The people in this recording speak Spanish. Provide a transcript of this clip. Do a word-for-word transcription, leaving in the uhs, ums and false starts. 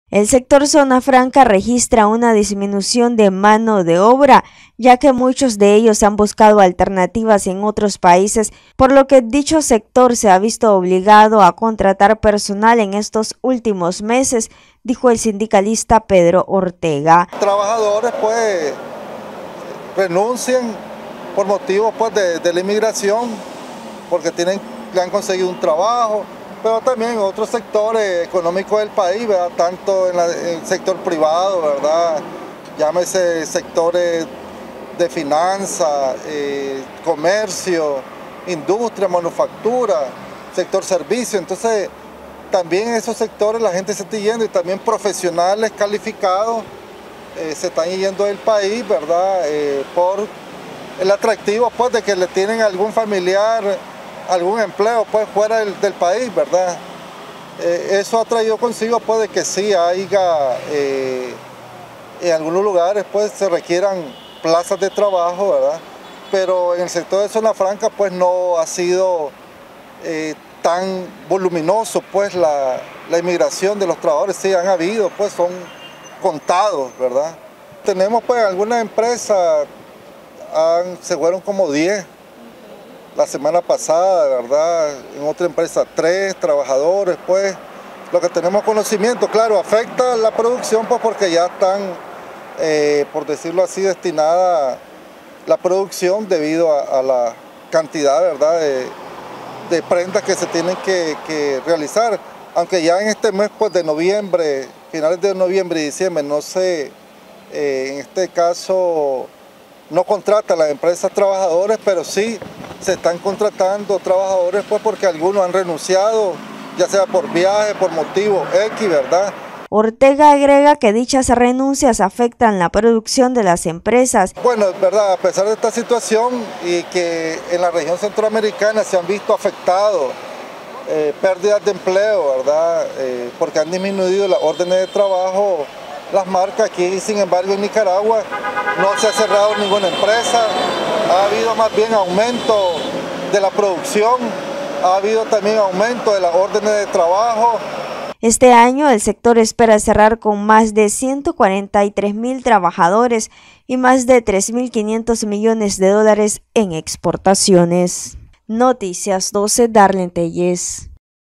El sector Zona Franca registra una disminución de mano de obra, ya que muchos de ellos han buscado alternativas en otros países, por lo que dicho sector se ha visto obligado a contratar personal en estos últimos meses, dijo el sindicalista Pedro Ortega. Trabajadores pues renuncian por motivos pues de, de la inmigración, porque tienen, le han conseguido un trabajo, pero también en otros sectores económicos del país, ¿verdad? Tanto en, la, en el sector privado, ¿verdad? Llámese sectores de finanzas, eh, comercio, industria, manufactura, sector servicio. Entonces, también en esos sectores la gente se está yendo y también profesionales calificados eh, se están yendo del país, ¿verdad? Eh, por el atractivo pues, de que le tienen algún familiar, algún empleo pues fuera del, del país, ¿verdad? Eh, eso ha traído consigo pues de que sí haya eh, en algunos lugares pues se requieran plazas de trabajo, ¿verdad? Pero en el sector de Zona Franca pues no ha sido eh, tan voluminoso pues la, la inmigración de los trabajadores, sí han habido, pues son contados, ¿verdad? Tenemos pues algunas empresas, han, se fueron como diez. La semana pasada, ¿verdad? En otra empresa, tres trabajadores, pues, lo que tenemos conocimiento, claro, afecta la producción, pues, porque ya están, eh, por decirlo así, destinada la producción debido a, a la cantidad, ¿verdad?, de, de prendas que se tienen que, que realizar. Aunque ya en este mes, pues, de noviembre, finales de noviembre y diciembre, no sé, eh, en este caso, no contrata a las empresas trabajadores, pero sí se están contratando trabajadores pues porque algunos han renunciado, ya sea por viaje, por motivo X, ¿verdad? Ortega agrega que dichas renuncias afectan la producción de las empresas. Bueno, es verdad, a pesar de esta situación y que en la región centroamericana se han visto afectados eh, pérdidas de empleo, ¿verdad? Eh, porque han disminuido las órdenes de trabajo, las marcas aquí, sin embargo en Nicaragua no se ha cerrado ninguna empresa, ha habido más bien aumento de la producción, ha habido también aumento de las órdenes de trabajo. Este año el sector espera cerrar con más de ciento cuarenta y tres mil trabajadores y más de tres mil quinientos millones de dólares en exportaciones. Noticias doce, Darlene Telles.